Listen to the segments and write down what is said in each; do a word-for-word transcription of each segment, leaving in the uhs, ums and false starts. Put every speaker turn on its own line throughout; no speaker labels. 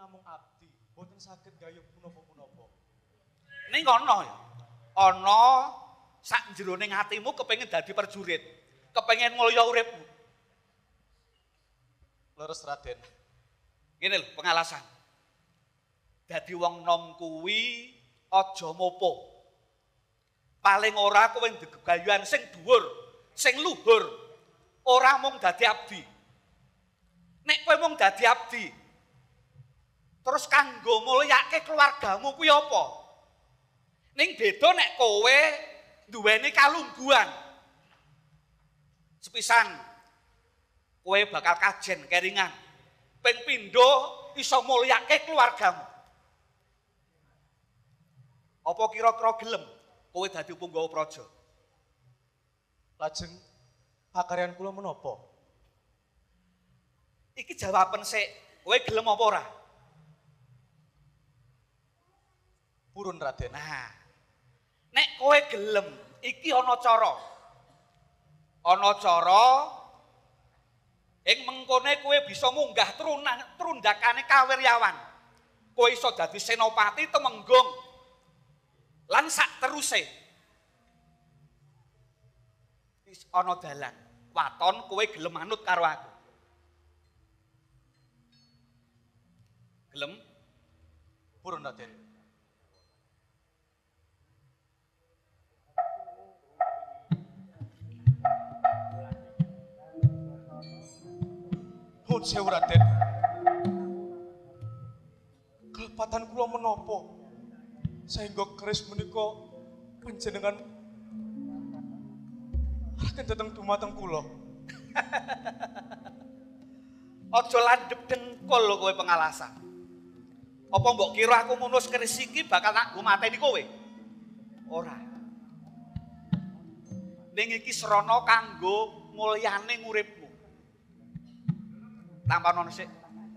namung abdi, boten saged gayuh punapa-punapa.
Ning ana ya. Ana sak jroning atimu kepengin dadi prajurit, kepengin mulya uripmu.
Leres Raden.
Ngene lho pengalasan. Dadi wong nom kuwi aja mopo. Paling ora kowe gegayuhan sing dhuwur, sing luhur. Ora mung dadi abdi. Nek kowe mung dadi abdi, terus kanggo mulyake keluargamu kuwi apa? Ning beda nek kowe duweni kalungguhan. Sepisan kowe bakal kajen keringan. Ping pindho iso mulyake keluargamu. Apa kira-kira gelem kowe dadi punggawa praja?
Lajeng pakaryan kula menapa?
Iki jawaban sik, kowe gelem apa ora?
Purun Raden.
Nah, nek kowe gelem, iki ana cara. Ana cara ing mengkone kowe bisa munggah trundakane kawiryawan. Kowe iso dadi senopati Temenggung. Lan sak teruse. Wis ana dalan. Waton kowe gelem manut karo aku. Gelem?
Purun Raden. Nuwun sewu Raden. Kelepatan kula menapa sehingga keris menika panjenengan akan dateng dumateng kula.
Aja landhep dengkul lho kowe pengalasan. Apa mbok kira aku ngunus keris iki bakal tak go mateni kowe? Ora. Ning iki srana kanggo mulyane uripmu. Tampanono sik.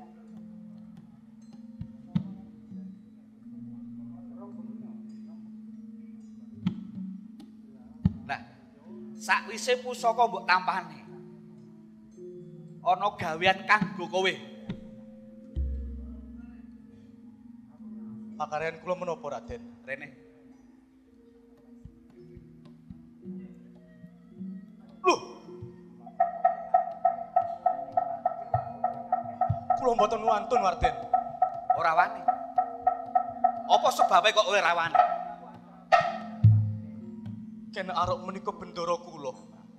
Nah, sakwise pusaka mbok tampani. Ana gawean kanggo kowe.
Pakaryan kula menapa Raden?
Rene.
Loh. Kula mboten wantun Raden.
Ora wani. Apa sebabe kok kowe ora wani?
Kene arep menika bendara kula.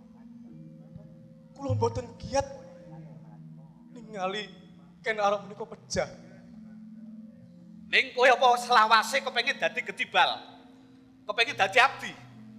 Kula mboten giat ningali kene arep menika pejah.
Ning kowe apa selawase kepengin dadi gedibal? Kepengin dadi abdi?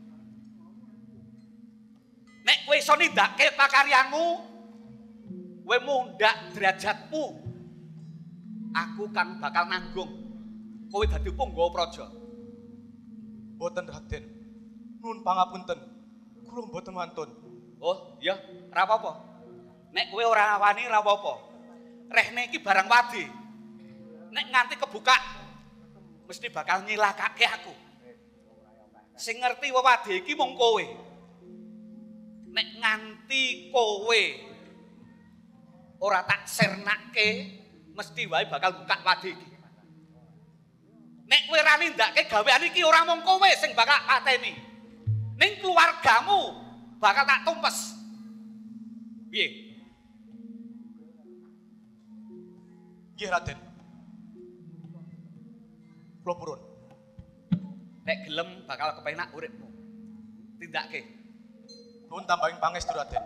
Nek kowe iso nindakake pakaryanmu, kowe mundhak derajatmu. Aku kan bakal nanggung kowe dadi punggawa praja.
Mboten Raden. Nuwun pangapunten. Kula mboten wantun.
Oh, iya, ora apa-apa. Nek kowe ora wani ora apa-apa. Rehne iki barang wadi. Nek nganti kebuka mesti bakal nyilakake aku. Sing ngerti wewadi iki mung kowe. Nek nganti kowe ora tak sernake mesti wae bakal buka wadi iki. Nek kowe ora nindakake gawean iki ora mung kowe sing bakal pateni. Ning keluargamu bakal tak tumpes. Piye?
Nggih Raden. Kula purun.
Nek gelem bakal kepenak uripmu. Tindake.
Nuwun tambahing pangestu Raden.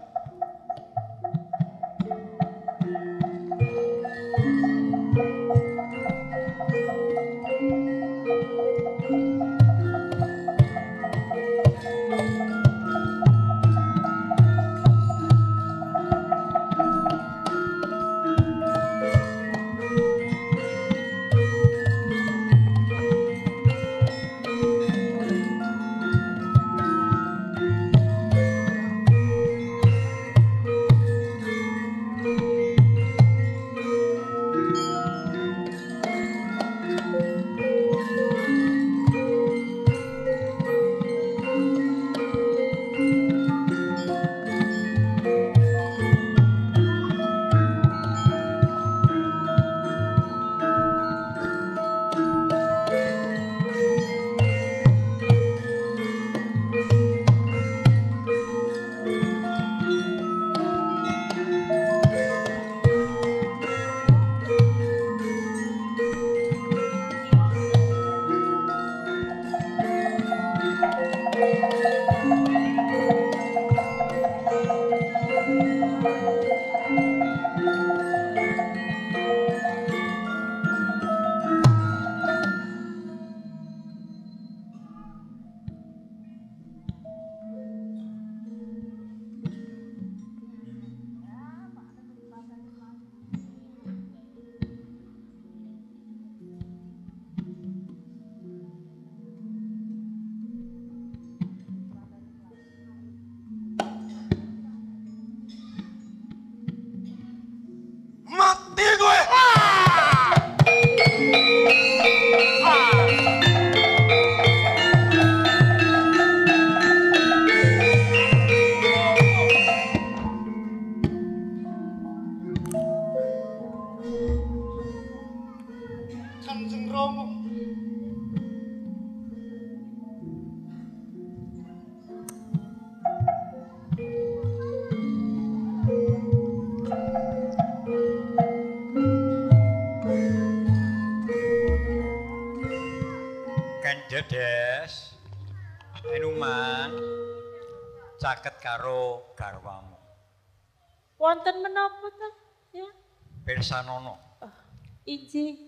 Dedes. Enuman caket karo garwamu.
Wonten menapa ta? Ya.
Pirsanono.
Oh, inji.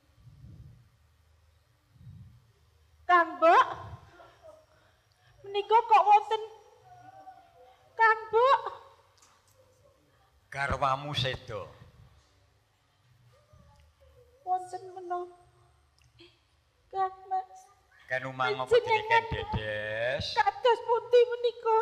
Kang Mbok. Menika kok wonten Kang Mbok.
Garwamu sedo.
Wonten menapa? Kang Mas.
Kenumang apa diniken Dedes?
Kados pundi menika?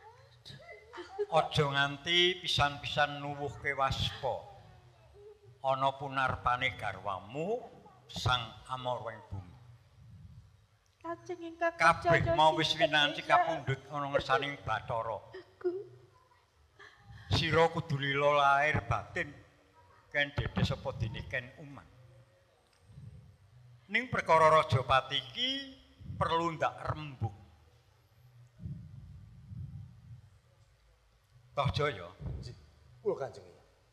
Aja nganti pisan-pisan nuwuhke waspa. Ana punarpane garwamu sang Amarwing Bumi.
Kajeng ingkang
Kabeh
kejaya
mau wis
sinten
winanti
ingkang-
kapundhut ana ngersaning Bathara. Sira kudu lila lair batin ken Dedes apa diniken Umang. Ning perkara Rajapati iki perlu ndak rembug. Toh Jaya,
Kula Kanjeng.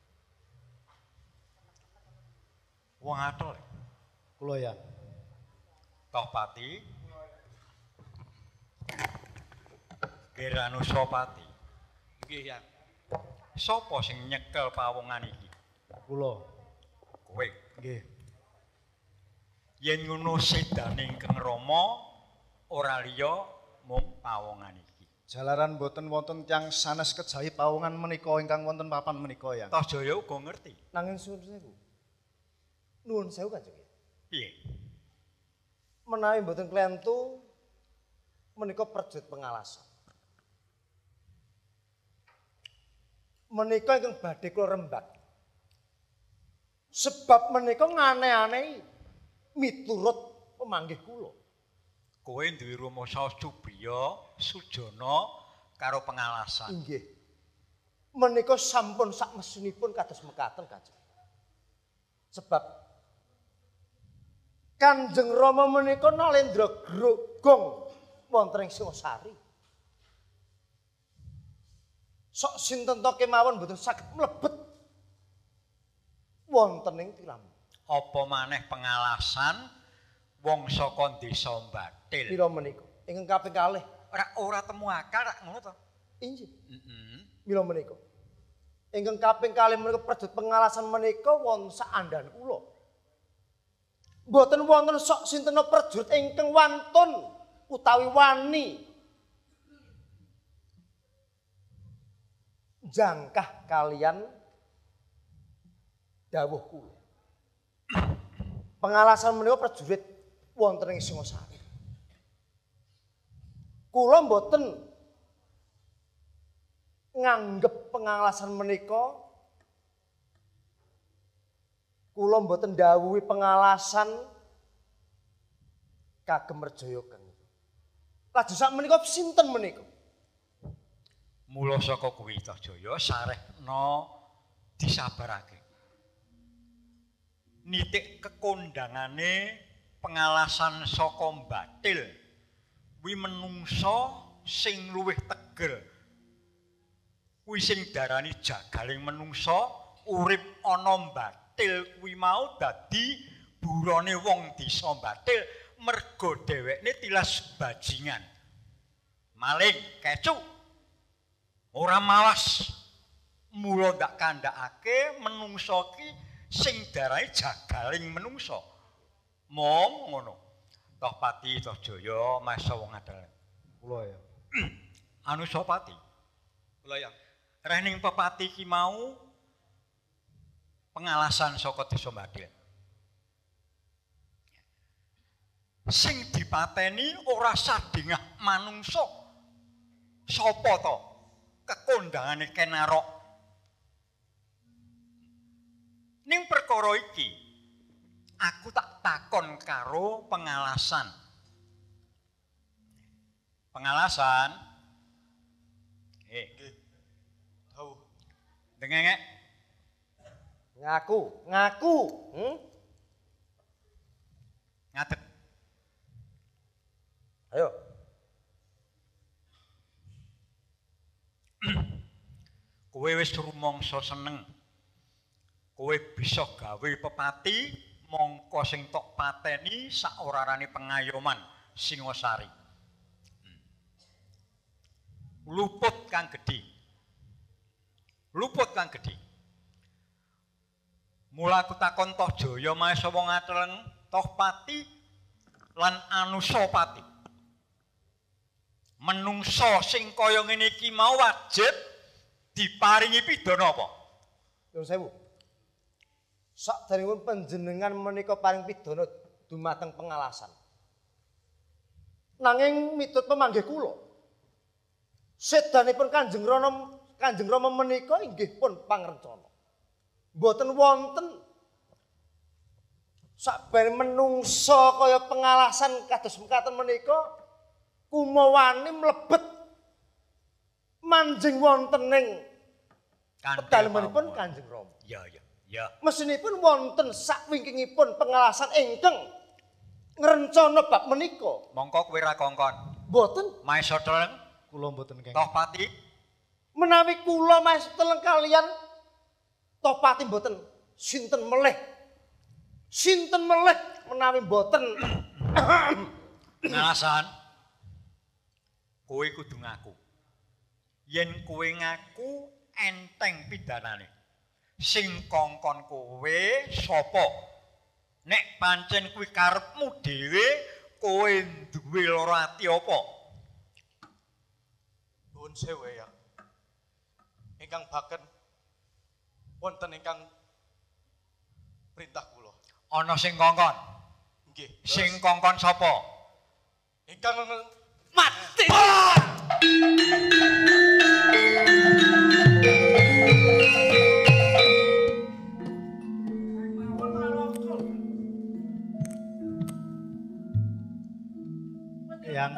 wong atol.
Kula ya.
Toh Pati. Geranusapati.
Nggih, ya.
Sapa sing nyekel pawongan iki?
Kula.
Kowe.
Nggih.
Yen ngono sedane Kang Rama ora liya mung pawongan iki.
Jalaran boten wonten tiyang sanes kejawi pawongan menika ingkang wonten papan menika ya.
Toh Jaya uga ngerti.
Nanging suwun sewu. Nuwun sewu Kanjeng.
Piye?
Menawi boten klentu menika perjut pengalasan. Menika ingkang badhe kula rembak. Sebab menika ngane-anehi miturut pemanggih kula.
Kowe duwe rumasa Cubriya, Sujana karo pengalasan.
Inggih. Menika sampun sak mesinipun kados mekaten Kanjeng. Sebab Kanjeng Rama menika Nalendra Grogong wonten ing Singasari. Sok sinten to kemawon mboten saged mlebet wonten ing tilam.
Apa maneh pengalasan wong saka desa Bathil.
Mila menika ingkang kaping kalih.
Ora ora temu akal rak ngono to.
Inggih.
Heeh.
Mila menika. Ingkang kaping kalih menika perjut pengalasan menika wonten saandhan kula. Mboten wonten sok sinten prajurit ingkang wantun utawi wani jangkah kalian dawuh kula. Pengalasan menika prajurit wonten ing Singasari. Kula mboten nganggep pengalasan menika kula mboten dawuhi pengalasan kagem Merjaya Kang. Lajeng sak menika sinten menika?
Mula saka kuwi Toh Jaya sarehna disabarake. Nitik kekondangane pengalasan saka Bathil kuwi menungsa sing luwih tegel. Kuwi sing darani jagaling menungsa urip ana Bathil kuwi mau dadi burane wong desa Bathil merga dhewekne tilas bajingan. Maling, kecu. Ora malas. Mula ndak kandhakake menungsa ki sing darane jagaling menungsa. Mong ngono. Toh Pati Toh Jaya masa wong adel.
Kula ya.
Anusapati.
Kula ya.
Rehning pepati ki mau pengalasan saka desa Bathil. Sing dipateni ora sadengah manungsa. Sapa to? Kekondangane Kenarok. Ning perkara iki aku tak takon karo pengalasan. Pengalasan. Eh,
Tahu.
dengenge
Ngaku, ngaku. Hmm?
ngadeg.
Ayo.
Kowe wis rumangsa seneng. Kowe bisa gawe pepati mongko sing tok pateni sak orarane pengayoman Singosari. Hmm. Luput kang gedhi. Luput kang gedhi. Mula aku takon toh Jaya Mahesa wong ateleng toh pati lan Anusapati. Menungso sing kaya ngene iki mau wajib diparingi pidana apa?
Nuwun sewu. Sakderengipun panjenengan menika paring pidana dumateng pengalasan. Nanging miturut pemanggih kula, sedanipun Kanjeng Rama Kanjeng Rama menika inggih pun pangrencana. Mboten wonten sakben menungso kaya pengalasan kados mekaten menika kumawani mlebet manjing wonten ing pedalamanipun Kanjeng Rama.
Ya ya ya.
Mesinipun wonten sakwingkingipun pengalasan ingkang ngrencana bab menika.
Mongko kowe ra kongkon.
Mboten.
Mahesa teleng
Kula mboten kenging.
toh pati
Menawi kula Mas teleng kalian Topati mboten sinten melih. Sinten melih menawi mboten
ngalasan kowe kudu ngaku. Yen kowe ngaku enteng pidanane. Sing kongkon kowe sapa? Nek pancen kuwi karepmu dhewe, kowe duwe lara ati apa?
Nuwun sewu ya. Ingkang baken wonten ingkang perintah kula.
Ana sing kongkon.
Nggih.
Sing kongkon sapa?
Ingkang
Mati.
Yang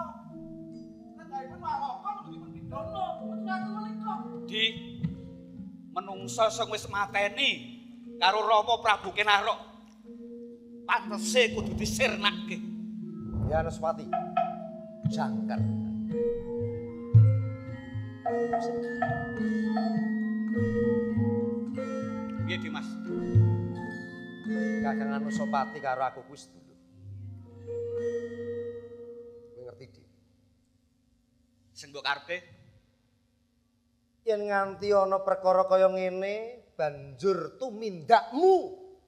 Di menungso sing wis mateni karo Rama Prabu Kenarok pantese kudu disirnake.
Ya Anusapati. Jangkar.
Piye Dimas?
Kakang Anusapati karo aku kuwi sedulur. Kowe ngerti, Dik?
Sing mbok karepe
Yen nganti ana perkara kaya ngene, banjur tumindakmu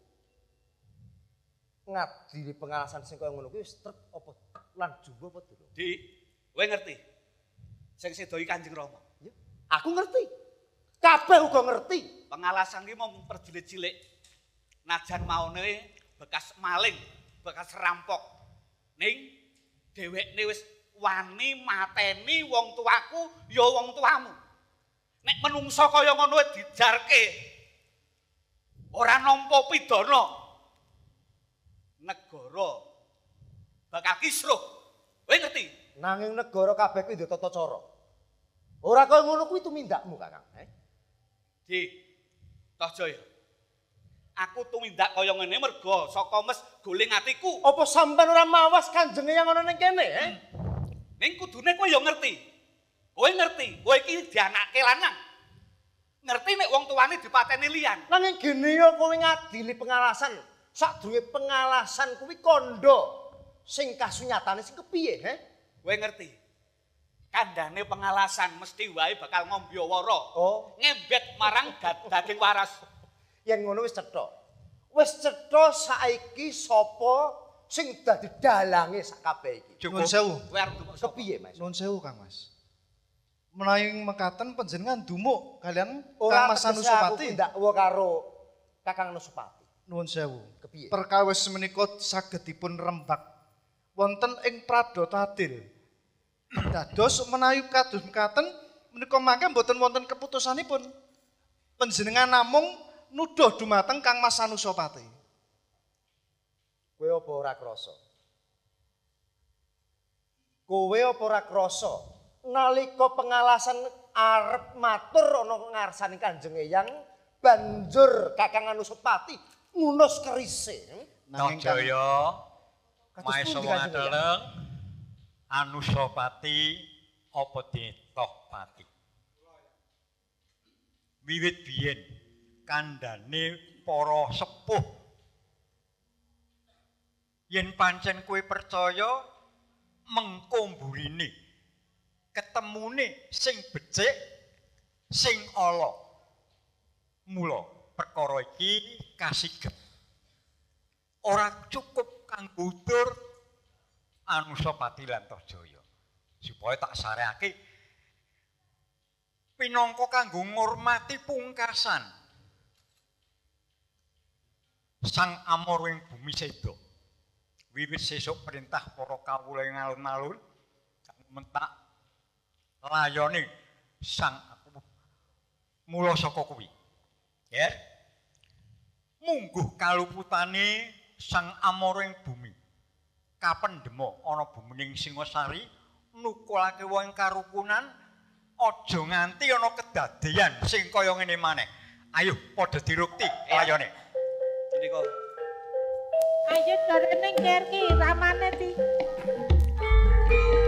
ngadili pengalasan sing kaya ngono kuwi wis trep apa lan jumbo apa durung?
Di, kowe ngerti? Sing sedoi Kanjeng Rama.
Ya, aku ngerti. Kabeh uga ngerti.
Pengalasan ki mau perjilit-cilik. Najan maune bekas maling, bekas rampok. Ning dhewekne wis wani mateni wong tuaku ya wong tuamu. Nek menungso kaya ngono dijarke. Ora nampa pidana. Negara bakal kisruh. Kowe ngerti?
Nanging negara kabeh kuwi duwe tata cara. Ora kaya ngono kuwi tumindakmu, Kakang. Eh?
Di Tohjaya. Aku tumindak kaya ngene merga saka mes guling atiku.
Apa sampean ora mawas kanjenge yang ana ning kene, eh?
Ning kudune kowe ya ngerti. Kowe ngerti, kowe iki dianake lanang. Ngerti nek wong tuane dipateni liyan.
Nanging gene ya kowe ngadili pengalasan. Sadurunge pengalasan kuwi kandha sing kasunyatane sing kepiye, he?
Kowe ngerti. Kandhane pengalasan mesti wae bakal ngombe wara.
Oh,
Ngembet marang daging waras.
yen ngono wis cetha. Wis cetha saiki sapa sing dadi dalange sakabeh iki.
Nuwun sewu.
Kowe arep ndumuk sapa?
Kepiye, Mas?
Nuwun sewu Kang Mas. Menawi mekaten panjenengan dumuk kalian
Ora
Kang Mas
tegese aku
Anusapati.
ndakwa karo Kakang Anusapati.
Nuwun sewu.
Kepiye?
Perkawis menika saged dipun rembak wonten ing Pradata Adil. Dados menawi kados mekaten menika mangke mboten wonten keputusanipun. Panjenengan namung nuduh dumateng Kang Mas Anusapati.
Kowe apa ora krasa? Kowe apa ora krasa nalika pengalasan arep matur ana ngarsane Kanjeng Eyang banjur Kakang Anusapati ngunus kerise.
Nanging Kang-
Tohjaya
Kados
Mahesa
pundi
wong
Kanjeng Eyang?
ateleng Anusapati apa Tohpati. Wiwit biyen kandhane para sepuh yen pancen kowe percaya mengko mburine ketemune sing becik sing ala. Mula perkara iki kasigep. Ora cukup kanggo udur Anusapati lan Tohjaya. Supaya tak sareake pinangka kanggo ngurmati pungkasan Sang Amor ing bumi seda. Wiwit sesuk perintah para kawula ing alun-alun mentak layone Sang aku mula saka kuwi. Ya. Mungguh kaluputane Sang Amor ing bumi. Kapendhema ana bumining Singasari nukulake wong karukunan aja nganti ana kedadeyan sing kaya ngene maneh. Ayo padha dirukti layone.
Niku.
Ayo jarene ngger ki ramane ti.